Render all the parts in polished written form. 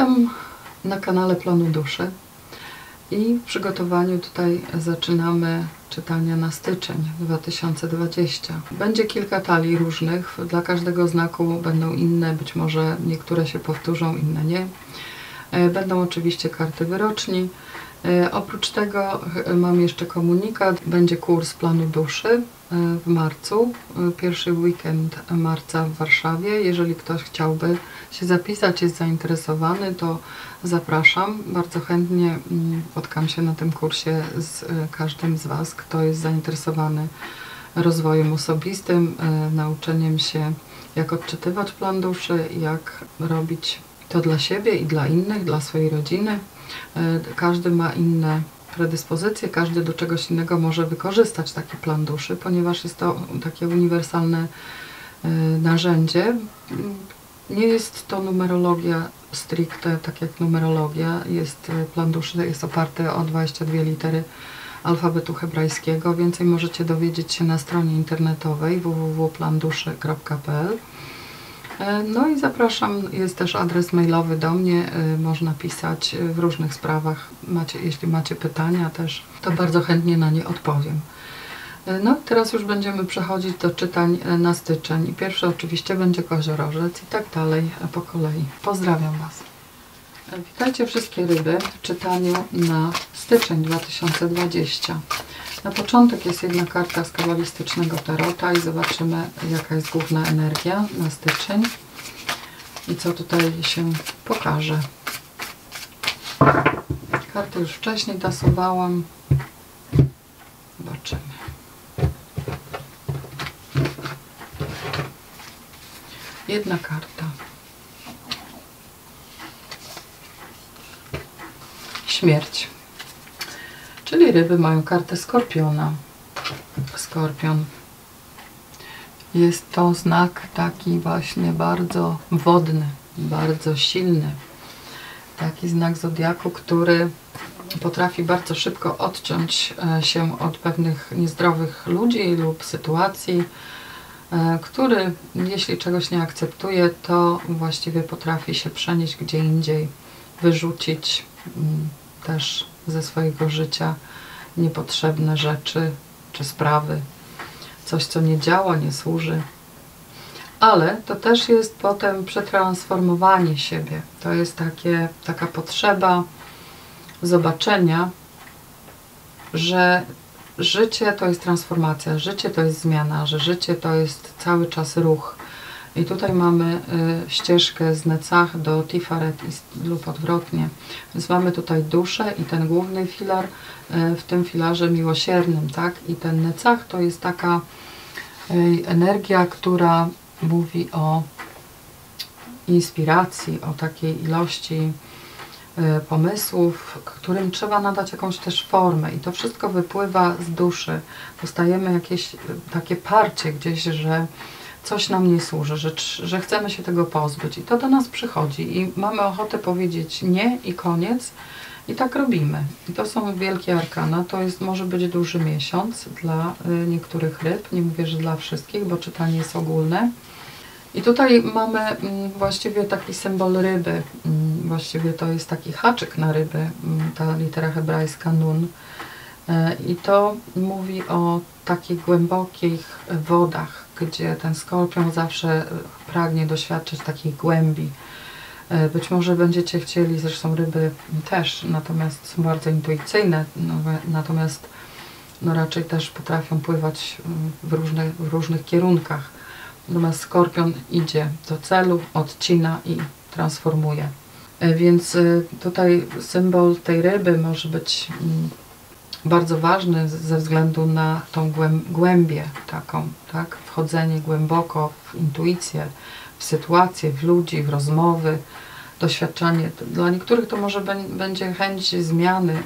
Witam na kanale Plonu Duszy i w przygotowaniu tutaj zaczynamy czytania na styczeń 2020. Będzie kilka talii różnych, dla każdego znaku będą inne, być może niektóre się powtórzą, inne nie. Będą oczywiście karty wyroczni. Oprócz tego mam jeszcze komunikat, będzie kurs Planu Duszy w marcu, pierwszy weekend marca w Warszawie. Jeżeli ktoś chciałby się zapisać, jest zainteresowany, to zapraszam. Bardzo chętnie spotkam się na tym kursie z każdym z Was, kto jest zainteresowany rozwojem osobistym, nauczeniem się, jak odczytywać plan duszy, jak robić to dla siebie i dla innych, dla swojej rodziny. Każdy ma inne predyspozycje, każdy do czegoś innego może wykorzystać taki plan duszy, ponieważ jest to takie uniwersalne narzędzie. Nie jest to numerologia stricte, tak jak numerologia. Plan duszy jest oparty o 22 litery alfabetu hebrajskiego. Więcej możecie dowiedzieć się na stronie internetowej www.planduszy.pl. No i zapraszam, jest też adres mailowy do mnie, można pisać w różnych sprawach. Jeśli macie pytania też, to bardzo chętnie na nie odpowiem. No i teraz już będziemy przechodzić do czytań na styczeń. I pierwszy oczywiście będzie koziorożec i tak dalej po kolei. Pozdrawiam Was. Witajcie wszystkie ryby w czytaniu na styczeń 2020. Na początek jest jedna karta z kabalistycznego tarota i zobaczymy, jaka jest główna energia na styczeń i co tutaj się pokaże. Karty już wcześniej tasowałam. Zobaczymy. Jedna karta. Śmierć. Czyli ryby mają kartę Skorpiona. Skorpion. Jest to znak taki właśnie bardzo wodny, bardzo silny. Taki znak zodiaku, który potrafi bardzo szybko odciąć się od pewnych niezdrowych ludzi lub sytuacji, który, jeśli czegoś nie akceptuje, to właściwie potrafi się przenieść gdzie indziej, wyrzucić też ze swojego życia niepotrzebne rzeczy czy sprawy, coś co nie działa, nie służy. Ale to też jest potem przetransformowanie siebie. To jest taka potrzeba zobaczenia, że życie to jest transformacja, życie to jest zmiana, że życie to jest cały czas ruch. I tutaj mamy ścieżkę z Netzach do Tiferet lub odwrotnie. Więc mamy tutaj duszę i ten główny filar w tym filarze miłosiernym, tak? I ten Netzach to jest taka energia, która mówi o inspiracji, o takiej ilości pomysłów, którym trzeba nadać jakąś też formę. I to wszystko wypływa z duszy. Dostajemy jakieś takie parcie gdzieś, że coś nam nie służy, że chcemy się tego pozbyć i to do nas przychodzi i mamy ochotę powiedzieć nie i koniec i tak robimy. I to są wielkie arkana, może być duży miesiąc dla niektórych ryb, nie mówię, że dla wszystkich, bo czytanie jest ogólne. I tutaj mamy właściwie taki symbol ryby, właściwie to jest taki haczyk na ryby, ta litera hebrajska nun. I to mówi o takich głębokich wodach, gdzie ten skorpion zawsze pragnie doświadczyć takiej głębi. Być może będziecie chcieli, zresztą ryby też, natomiast są bardzo intuicyjne, natomiast raczej też potrafią pływać w różnych kierunkach. Natomiast skorpion idzie do celu, odcina i transformuje. Więc tutaj symbol tej ryby może być bardzo ważny ze względu na tą głębię taką, tak? Wchodzenie głęboko w intuicję, w sytuacje, w ludzi, w rozmowy, doświadczanie. Dla niektórych to może będzie chęć zmiany,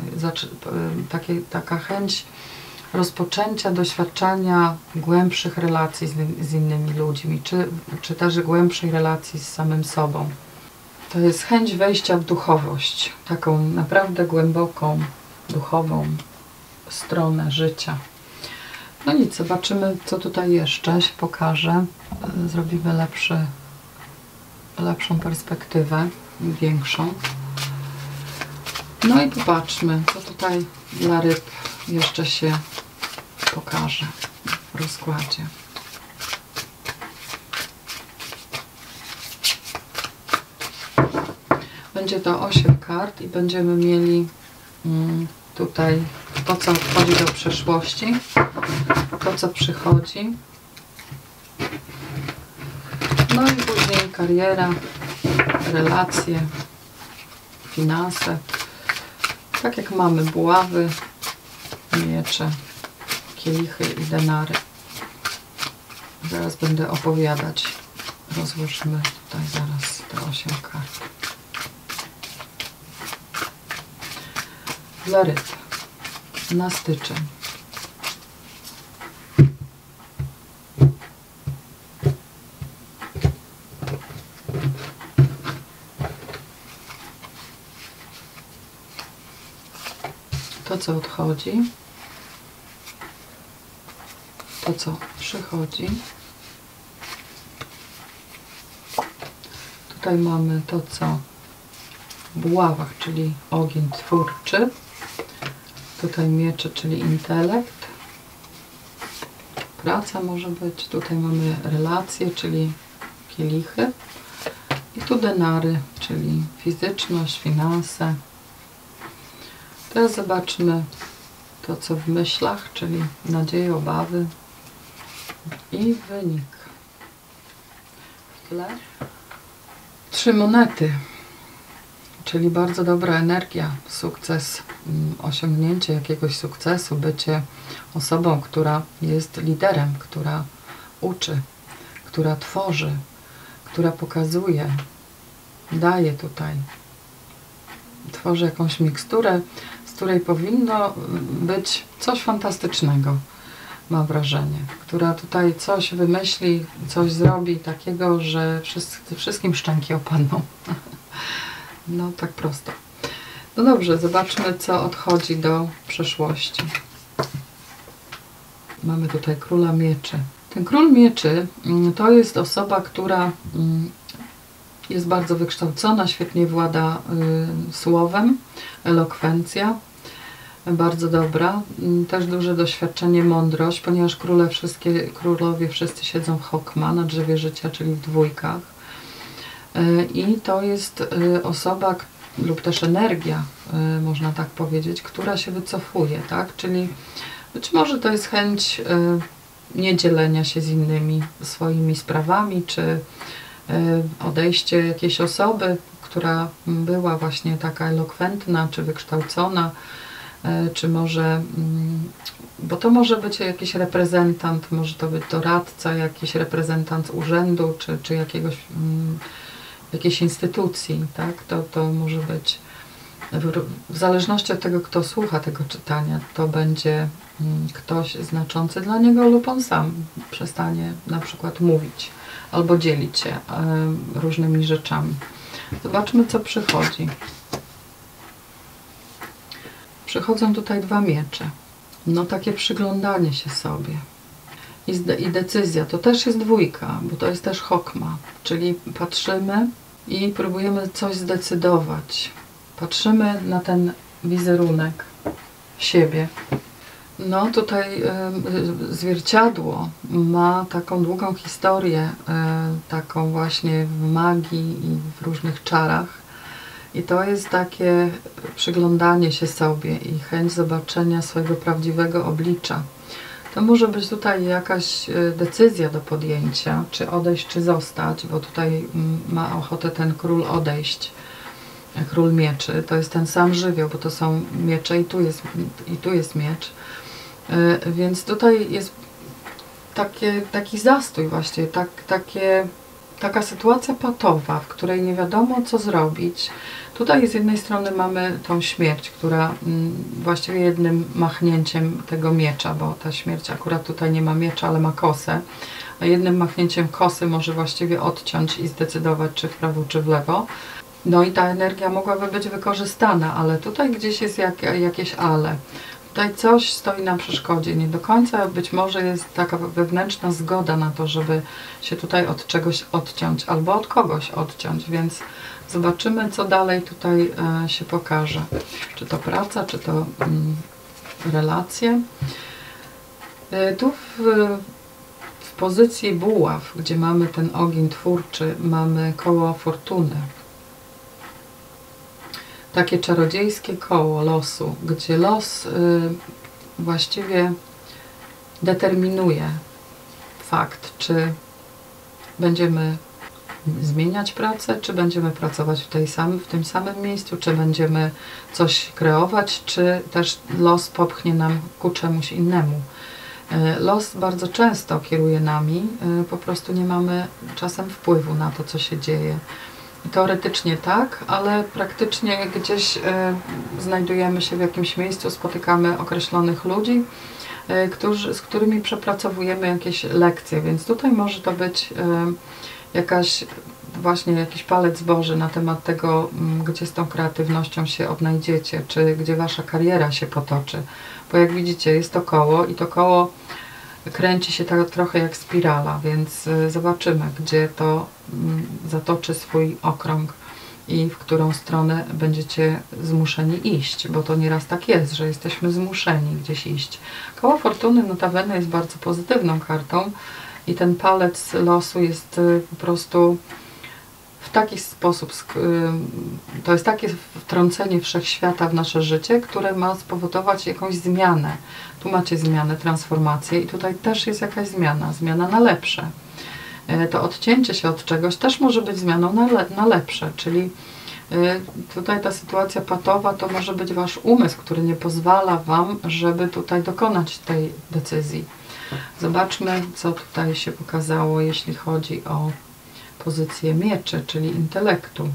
taka chęć rozpoczęcia doświadczania głębszych relacji z innymi ludźmi, czy też głębszej relacji z samym sobą. To jest chęć wejścia w duchowość, taką naprawdę głęboką, duchową stronę życia. No nic, zobaczymy, co tutaj jeszcze się pokaże. Zrobimy lepszą perspektywę. większą. No i popatrzmy, co tutaj dla ryb jeszcze się pokaże w rozkładzie. Będzie to 8 kart i będziemy mieli tutaj to, co wchodzi do przeszłości, to, co przychodzi. No i później kariera, relacje, finanse. Tak jak mamy buławy, miecze, kielichy i denary. Zaraz będę opowiadać. Rozłożymy tutaj zaraz te 8 kart. Dla ryb na styczeń. To, co odchodzi, to, co przychodzi. Tutaj mamy to, co w buławach, czyli ogień twórczy. Tutaj miecze, czyli intelekt. Praca może być. Tutaj mamy relacje, czyli kielichy. I tu denary, czyli fizyczność, finanse. Teraz zobaczmy to, co w myślach, czyli nadzieje, obawy i wynik. W tle 3 monety, czyli bardzo dobra energia, sukces, osiągnięcie jakiegoś sukcesu, bycie osobą, która jest liderem, która uczy, która tworzy, która pokazuje, daje tutaj, tworzy jakąś miksturę, z której powinno być coś fantastycznego, mam wrażenie, która tutaj coś wymyśli, coś zrobi takiego, że wszystkim szczęki opadną. No tak prosto. No dobrze, zobaczmy, co odchodzi do przeszłości. Mamy tutaj króla mieczy. Ten król mieczy to jest osoba, która jest bardzo wykształcona, świetnie włada słowem, elokwencja, bardzo dobra. Też duże doświadczenie, mądrość, ponieważ królowie wszyscy siedzą w Hokma, na drzewie życia, czyli w dwójkach. I to jest osoba, lub też energia, można tak powiedzieć, która się wycofuje, tak? Czyli być może to jest chęć nie dzielenia się z innymi swoimi sprawami, czy odejście jakiejś osoby, która była właśnie taka elokwentna, czy wykształcona, czy może, bo to może być jakiś reprezentant, może to być doradca, jakiś reprezentant urzędu, czy jakiejś instytucji, tak? To może być, w zależności od tego, kto słucha tego czytania, to będzie ktoś znaczący dla niego lub on sam przestanie na przykład mówić albo dzielić się różnymi rzeczami. Zobaczmy, co przychodzi. Przychodzą tutaj 2 miecze. No takie przyglądanie się sobie. I decyzja. To też jest dwójka, bo to jest też Hokma. Czyli patrzymy i próbujemy coś zdecydować. Patrzymy na ten wizerunek siebie. No tutaj zwierciadło ma taką długą historię, taką właśnie w magii i w różnych czarach. I to jest takie przyglądanie się sobie i chęć zobaczenia swojego prawdziwego oblicza. To może być tutaj jakaś decyzja do podjęcia, czy odejść, czy zostać, bo tutaj ma ochotę ten król odejść. Król mieczy, to jest ten sam żywioł, bo to są miecze i tu jest miecz. Więc tutaj jest taki zastój właśnie, taka sytuacja patowa, w której nie wiadomo, co zrobić. Tutaj z jednej strony mamy tą śmierć, która właściwie jednym machnięciem tego miecza, bo ta śmierć akurat tutaj nie ma miecza, ale ma kosę, a jednym machnięciem kosy może właściwie odciąć i zdecydować, czy w prawo, czy w lewo. No i ta energia mogłaby być wykorzystana, ale tutaj gdzieś jest jakieś ale. tutaj coś stoi na przeszkodzie. Nie do końca być może jest taka wewnętrzna zgoda na to, żeby się tutaj od czegoś odciąć albo od kogoś odciąć, więc zobaczymy, co dalej tutaj się pokaże. Czy to praca, czy to relacje. Tu w pozycji buław, gdzie mamy ten ogień twórczy, mamy koło fortuny. Takie czarodziejskie koło losu, gdzie los właściwie determinuje fakt, czy będziemy zmieniać pracę, czy będziemy pracować w tym samym miejscu, czy będziemy coś kreować, czy też los popchnie nam ku czemuś innemu. Los bardzo często kieruje nami, po prostu nie mamy czasem wpływu na to, co się dzieje. Teoretycznie tak, ale praktycznie gdzieś znajdujemy się w jakimś miejscu, spotykamy określonych ludzi, z którymi przepracowujemy jakieś lekcje, więc tutaj może to być jakiś palec Boży na temat tego, gdzie z tą kreatywnością się odnajdziecie, czy gdzie wasza kariera się potoczy. Bo jak widzicie, jest to koło i to koło kręci się tak trochę jak spirala, więc zobaczymy, gdzie to zatoczy swój okrąg i w którą stronę będziecie zmuszeni iść, bo to nieraz tak jest, że jesteśmy zmuszeni gdzieś iść. Koło fortuny notabene jest bardzo pozytywną kartą i ten palec losu jest po prostu w taki sposób, to jest takie wtrącenie wszechświata w nasze życie, które ma spowodować jakąś zmianę. Tu macie zmianę, transformację i tutaj też jest jakaś zmiana na lepsze. To odcięcie się od czegoś też może być zmianą na lepsze, czyli tutaj ta sytuacja patowa to może być wasz umysł, który nie pozwala wam, żeby tutaj dokonać tej decyzji. Zobaczmy, co tutaj się pokazało, jeśli chodzi o pozycję mieczy, czyli intelektu.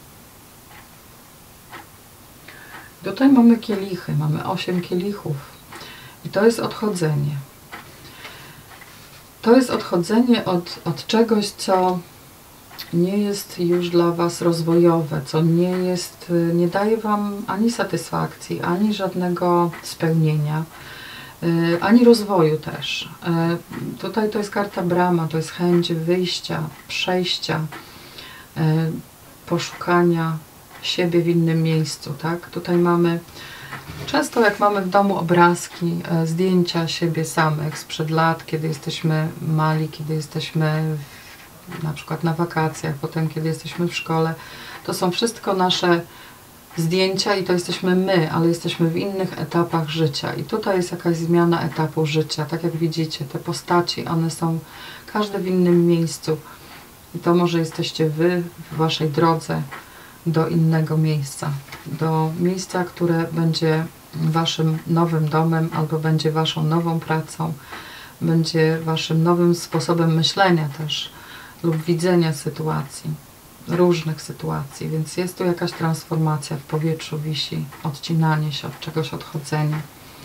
Tutaj mamy kielichy, mamy 8 kielichów i to jest odchodzenie. To jest odchodzenie od czegoś, co nie jest już dla was rozwojowe, co nie daje wam ani satysfakcji, ani żadnego spełnienia, ani rozwoju też. Tutaj to jest karta brama, to jest chęć wyjścia, przejścia, poszukania siebie w innym miejscu, tak? Tutaj mamy, często jak mamy w domu obrazki, zdjęcia siebie samych sprzed lat, kiedy jesteśmy mali, kiedy jesteśmy na przykład na wakacjach, potem kiedy jesteśmy w szkole, to są wszystko nasze zdjęcia i to jesteśmy my, ale jesteśmy w innych etapach życia. I tutaj jest jakaś zmiana etapu życia. Tak jak widzicie, te postaci, one są każde w innym miejscu. I to może jesteście wy w waszej drodze do innego miejsca. Do miejsca, które będzie waszym nowym domem, albo będzie waszą nową pracą, będzie waszym nowym sposobem myślenia też lub widzenia sytuacji. Różnych sytuacji, więc jest tu jakaś transformacja, w powietrzu wisi, odcinanie się od czegoś, odchodzenie.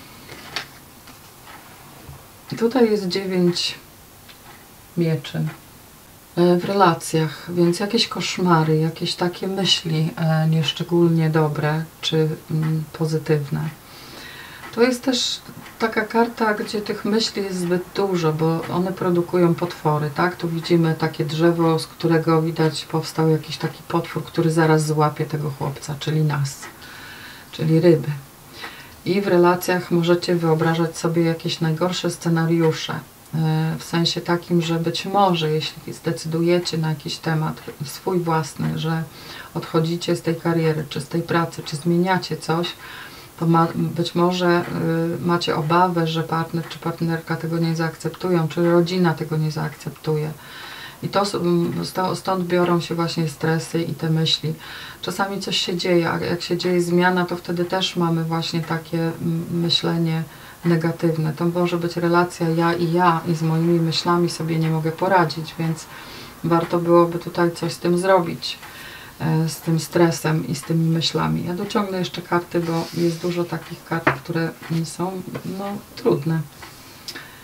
I tutaj jest 9 mieczy w relacjach, więc jakieś koszmary, jakieś takie myśli nieszczególnie dobre czy pozytywne. To jest też taka karta, gdzie tych myśli jest zbyt dużo, bo one produkują potwory, tak? Tu widzimy takie drzewo, z którego widać powstał jakiś taki potwór, który zaraz złapie tego chłopca, czyli nas, czyli ryby. I w relacjach możecie wyobrażać sobie jakieś najgorsze scenariusze, w sensie takim, że być może, jeśli zdecydujecie na jakiś temat swój własny, że odchodzicie z tej kariery, czy z tej pracy, czy zmieniacie coś, to być może macie obawę, że partner czy partnerka tego nie zaakceptują, czy rodzina tego nie zaakceptuje. I stąd biorą się właśnie stresy i te myśli. Czasami coś się dzieje, a jak się dzieje zmiana, to wtedy też mamy właśnie takie myślenie negatywne. To może być relacja ja i z moimi myślami sobie nie mogę poradzić, więc warto byłoby tutaj coś z tym zrobić. Z tym stresem i z tymi myślami. Ja dociągnę jeszcze karty, bo jest dużo takich kart, które są trudne.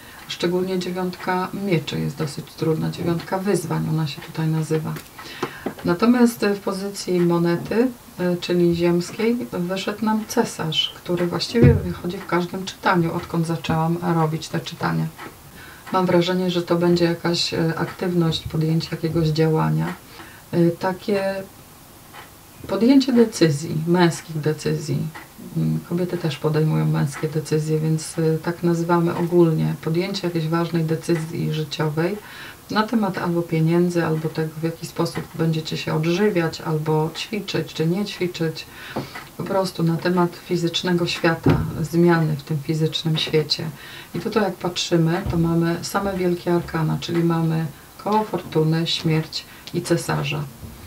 Szczególnie 9 mieczy jest dosyć trudna. 9 wyzwań ona się tutaj nazywa. Natomiast w pozycji monety, czyli ziemskiej, wyszedł nam cesarz, który właściwie wychodzi w każdym czytaniu, odkąd zaczęłam robić te czytania. Mam wrażenie, że to będzie jakaś aktywność, podjęcie jakiegoś działania. Takie podjęcie decyzji, męskich decyzji. Kobiety też podejmują męskie decyzje, więc tak nazywamy ogólnie. Podjęcie jakiejś ważnej decyzji życiowej na temat albo pieniędzy, albo tego, w jaki sposób będziecie się odżywiać, albo ćwiczyć, czy nie ćwiczyć. Po prostu na temat fizycznego świata, zmiany w tym fizycznym świecie. I tutaj jak patrzymy, to mamy same wielkie arkana, czyli mamy koło fortuny, śmierć i cesarza.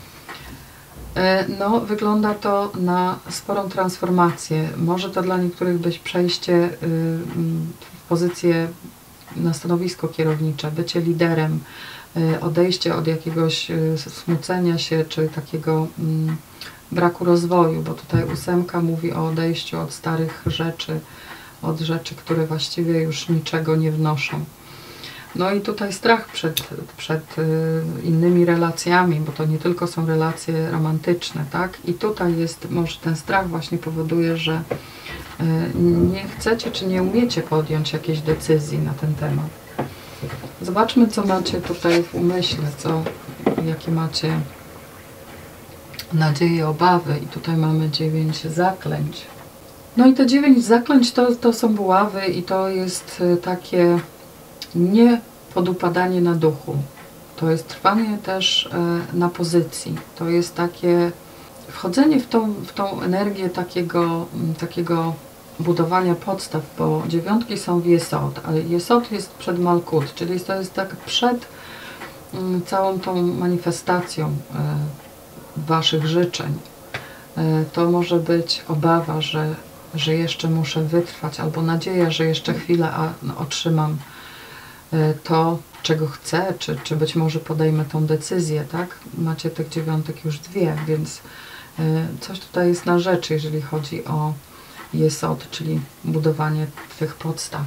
No, wygląda to na sporą transformację. Może to dla niektórych być przejście w pozycję na stanowisko kierownicze, bycie liderem, odejście od jakiegoś smucenia się, czy takiego braku rozwoju, bo tutaj 8 mówi o odejściu od starych rzeczy, od rzeczy, które właściwie już niczego nie wnoszą. No i tutaj strach przed innymi relacjami, bo to nie tylko są relacje romantyczne, tak? I tutaj jest, może ten strach właśnie powoduje, że nie chcecie czy nie umiecie podjąć jakiejś decyzji na ten temat. Zobaczmy, co macie tutaj w umyśle, jakie macie nadzieje, obawy. I tutaj mamy 9 zaklęć. No i te 9 zaklęć to są buławy i to jest takie nie podupadanie na duchu. To jest trwanie też na pozycji. To jest takie wchodzenie w tą energię takiego budowania podstaw, bo 9 są w Jesod, ale Jesod jest przed Malkut, czyli to jest tak przed całą tą manifestacją waszych życzeń. To może być obawa, że jeszcze muszę wytrwać, albo nadzieja, że jeszcze chwilę, a otrzymam to, czego chcę, czy być może podejmę tą decyzję, tak? Macie tych 9 już 2, więc coś tutaj jest na rzeczy, jeżeli chodzi o Jesod, czyli budowanie tych podstaw.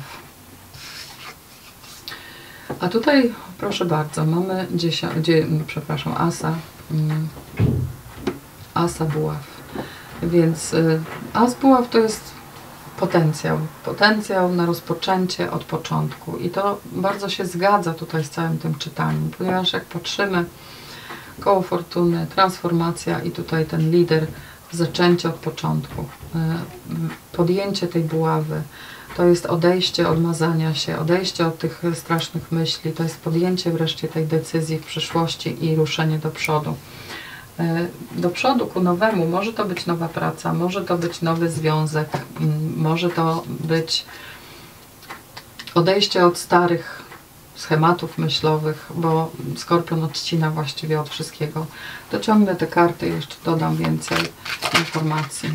A tutaj, proszę bardzo, mamy asa buław. Więc as buław to jest potencjał na rozpoczęcie od początku. I to bardzo się zgadza tutaj z całym tym czytaniem, ponieważ jak patrzymy, koło fortuny, transformacja i tutaj ten lider, zaczęcie od początku, podjęcie tej buławy, to jest odejście od mazania się, odejście od tych strasznych myśli, to jest podjęcie wreszcie tej decyzji w przyszłości i ruszenie do przodu. Do przodu ku nowemu, może to być nowa praca, może to być nowy związek, może to być odejście od starych schematów myślowych, bo Skorpion odcina właściwie od wszystkiego. Dociągnę te karty i jeszcze dodam więcej informacji.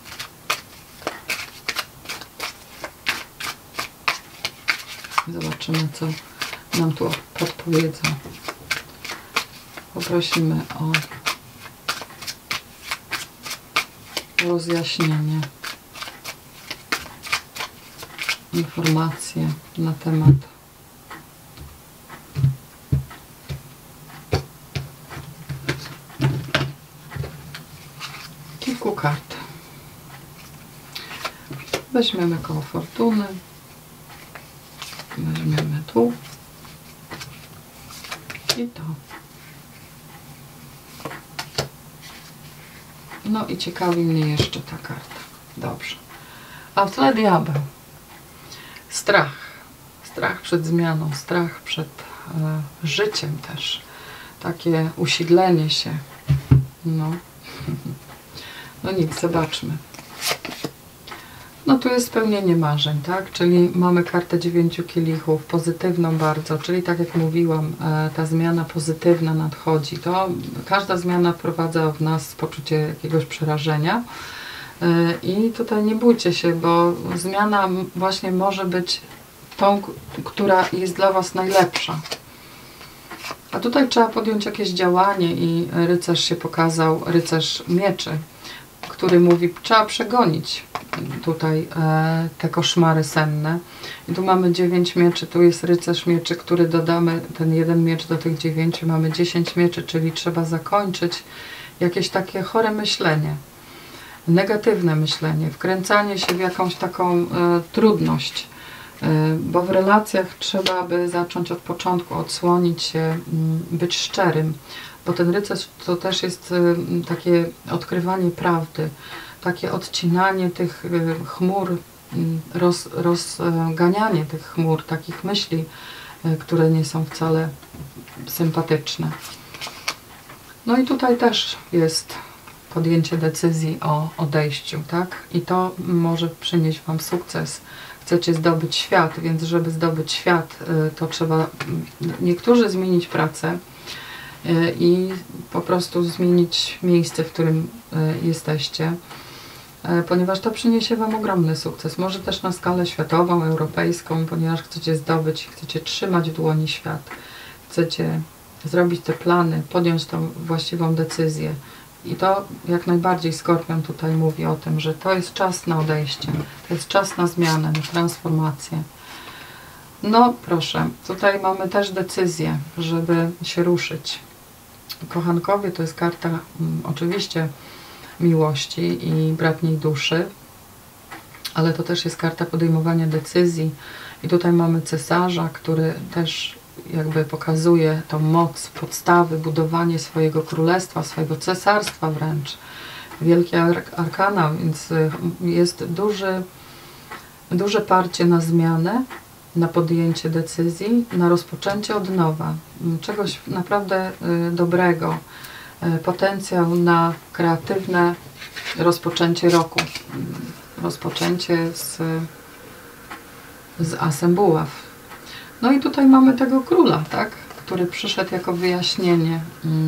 Zobaczymy, co nam tu podpowiedzą. Poprosimy o rozjaśnienie, informacje na temat kilku kart. Weźmiemy koło fortuny, weźmiemy tu i to. No i ciekawi mnie jeszcze ta karta. Dobrze. A w tle diabeł. Strach. Strach przed zmianą, strach przed życiem też. Takie usidlenie się. No. No nic, zobaczmy. No tu jest spełnienie marzeń, tak? Czyli mamy kartę 9 kielichów, pozytywną bardzo, czyli tak jak mówiłam, ta zmiana pozytywna nadchodzi. To każda zmiana wprowadza w nas poczucie jakiegoś przerażenia i tutaj nie bójcie się, bo zmiana właśnie może być tą, która jest dla was najlepsza. A tutaj trzeba podjąć jakieś działanie i rycerz się pokazał, rycerz mieczy, który mówi, trzeba przegonić tutaj te koszmary senne. I tu mamy 9 mieczy, tu jest rycerz mieczy, który dodamy ten jeden miecz do tych 9, mamy 10 mieczy, czyli trzeba zakończyć jakieś takie chore myślenie, negatywne myślenie, wkręcanie się w jakąś taką trudność, bo w relacjach trzeba by zacząć od początku, odsłonić się, być szczerym, bo ten rycerz to też jest takie odkrywanie prawdy, takie odcinanie tych chmur, rozganianie tych chmur, takich myśli, które nie są wcale sympatyczne. No i tutaj też jest podjęcie decyzji o odejściu, tak? I to może przynieść Wam sukces. Chcecie zdobyć świat, więc żeby zdobyć świat, to trzeba niektórzy zmienić pracę i po prostu zmienić miejsce, w którym jesteście, ponieważ to przyniesie Wam ogromny sukces. Może też na skalę światową, europejską, ponieważ chcecie zdobyć, chcecie trzymać w dłoni świat, chcecie zrobić te plany, podjąć tą właściwą decyzję. I to jak najbardziej Skorpion tutaj mówi o tym, że to jest czas na odejście, to jest czas na zmianę, na transformację. No proszę, tutaj mamy też decyzję, żeby się ruszyć. Kochankowie to jest karta oczywiście miłości i bratniej duszy, ale to też jest karta podejmowania decyzji. I tutaj mamy cesarza, który też jakby pokazuje tą moc, podstawy, budowanie swojego królestwa, swojego cesarstwa wręcz. Wielkie arkana, więc jest duże parcie na zmianę, na podjęcie decyzji, na rozpoczęcie od nowa. Czegoś naprawdę dobrego. Potencjał na kreatywne rozpoczęcie roku. Rozpoczęcie z asem buław. No i tutaj mamy tego króla, tak? Który przyszedł jako wyjaśnienie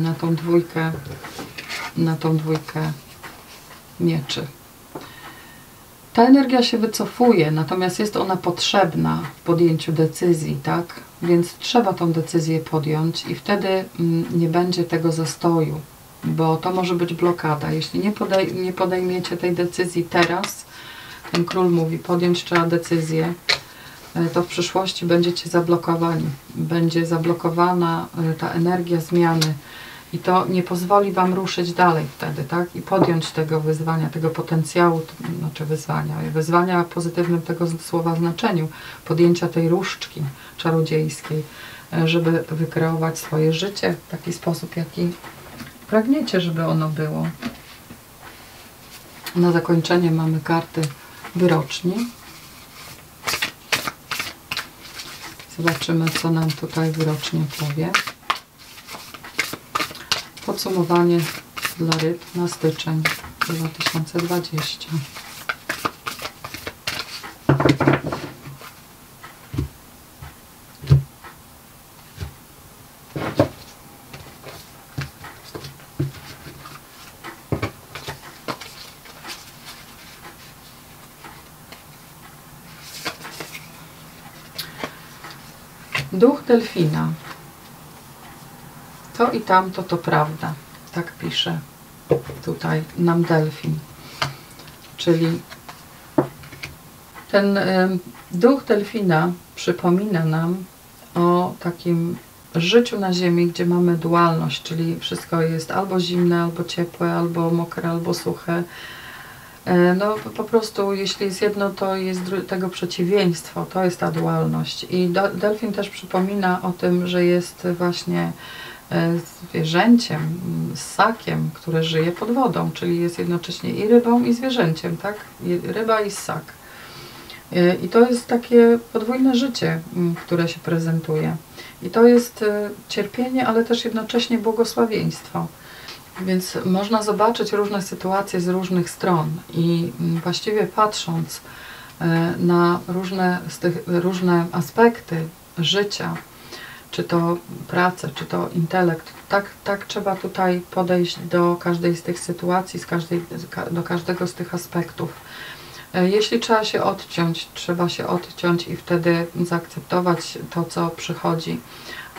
na tą dwójkę mieczy. Ta energia się wycofuje, natomiast jest ona potrzebna w podjęciu decyzji, tak? Więc trzeba tą decyzję podjąć i wtedy nie będzie tego zastoju, bo to może być blokada. Jeśli nie podejmiecie tej decyzji teraz, ten król mówi, podjąć trzeba decyzję, to w przyszłości będziecie zablokowani. Będzie zablokowana ta energia zmiany i to nie pozwoli Wam ruszyć dalej wtedy, tak? I podjąć tego wyzwania, tego potencjału, znaczy wyzwania w pozytywnym tego słowa znaczeniu, podjęcia tej różdżki czarodziejskiej, żeby wykreować swoje życie w taki sposób, jaki pragniecie, żeby ono było. Na zakończenie mamy karty wyroczni. Zobaczymy, co nam tutaj wyrocznie powie. Podsumowanie dla ryb na styczeń 2020. Duch delfina. To i tamto to prawda. Tak pisze tutaj nam delfin. Czyli ten duch delfina przypomina nam o takim życiu na ziemi, gdzie mamy dualność, czyli wszystko jest albo zimne, albo ciepłe, albo mokre, albo suche. No po prostu jeśli jest jedno, to jest tego przeciwieństwo, to jest ta dualność. I delfin też przypomina o tym, że jest właśnie zwierzęciem, ssakiem, które żyje pod wodą, czyli jest jednocześnie i rybą, i zwierzęciem, tak? Ryba i ssak. I to jest takie podwójne życie, które się prezentuje. I to jest cierpienie, ale też jednocześnie błogosławieństwo. Więc można zobaczyć różne sytuacje z różnych stron i właściwie patrząc na różne aspekty życia, czy to pracę, czy to intelekt, tak trzeba tutaj podejść do każdej z tych sytuacji, do każdego z tych aspektów. Jeśli trzeba się odciąć, trzeba się odciąć i wtedy zaakceptować to, co przychodzi.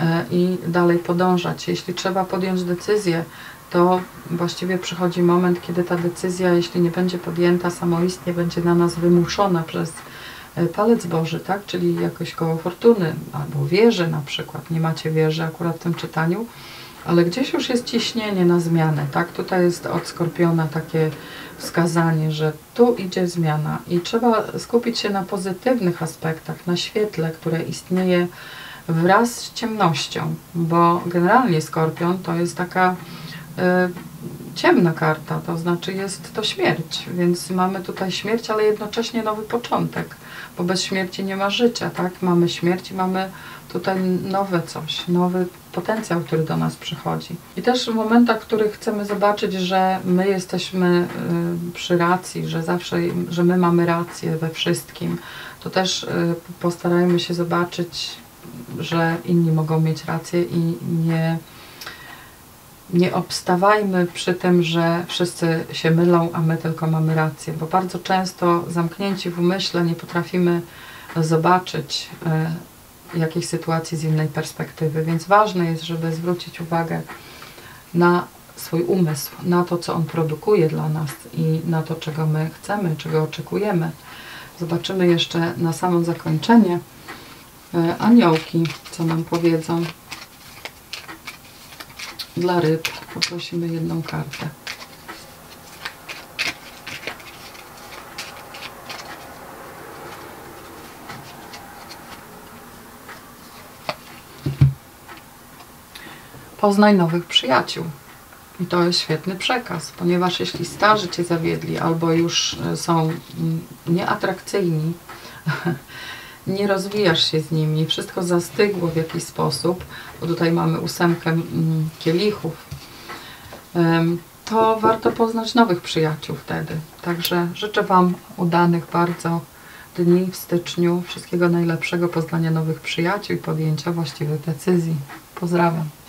i dalej podążać. Jeśli trzeba podjąć decyzję, to właściwie przychodzi moment, kiedy ta decyzja, jeśli nie będzie podjęta samoistnie, będzie na nas wymuszona przez palec Boży, tak? Czyli jakoś koło fortuny, albo wieży na przykład. Nie macie wieży akurat w tym czytaniu, ale gdzieś już jest ciśnienie na zmianę, tak? Tutaj jest od Skorpiona takie wskazanie, że tu idzie zmiana i trzeba skupić się na pozytywnych aspektach, na świetle, które istnieje wraz z ciemnością, bo generalnie Skorpion to jest taka ciemna karta, to znaczy jest to śmierć, więc mamy tutaj śmierć, ale jednocześnie nowy początek, bo bez śmierci nie ma życia, tak? Mamy śmierć i mamy tutaj nowe coś, nowy potencjał, który do nas przychodzi. I też w momentach, w których chcemy zobaczyć, że my jesteśmy przy racji, że zawsze, że my mamy rację we wszystkim, to też postarajmy się zobaczyć, że inni mogą mieć rację i nie obstawajmy przy tym, że wszyscy się mylą, a my tylko mamy rację, bo bardzo często zamknięci w umyśle nie potrafimy zobaczyć jakiejś sytuacji z innej perspektywy, więc ważne jest, żeby zwrócić uwagę na swój umysł, na to, co on produkuje dla nas i na to, czego my chcemy, czego oczekujemy. Zobaczymy jeszcze na samo zakończenie aniołki, co nam powiedzą. Dla ryb poprosimy jedną kartę. Poznaj nowych przyjaciół. I to jest świetny przekaz, ponieważ jeśli starzy Cię zawiedli albo już są nieatrakcyjni, nie rozwijasz się z nimi, wszystko zastygło w jakiś sposób, bo tutaj mamy 8 kielichów, to warto poznać nowych przyjaciół wtedy. Także życzę Wam udanych bardzo dni w styczniu, wszystkiego najlepszego, poznania nowych przyjaciół i podjęcia właściwych decyzji. Pozdrawiam.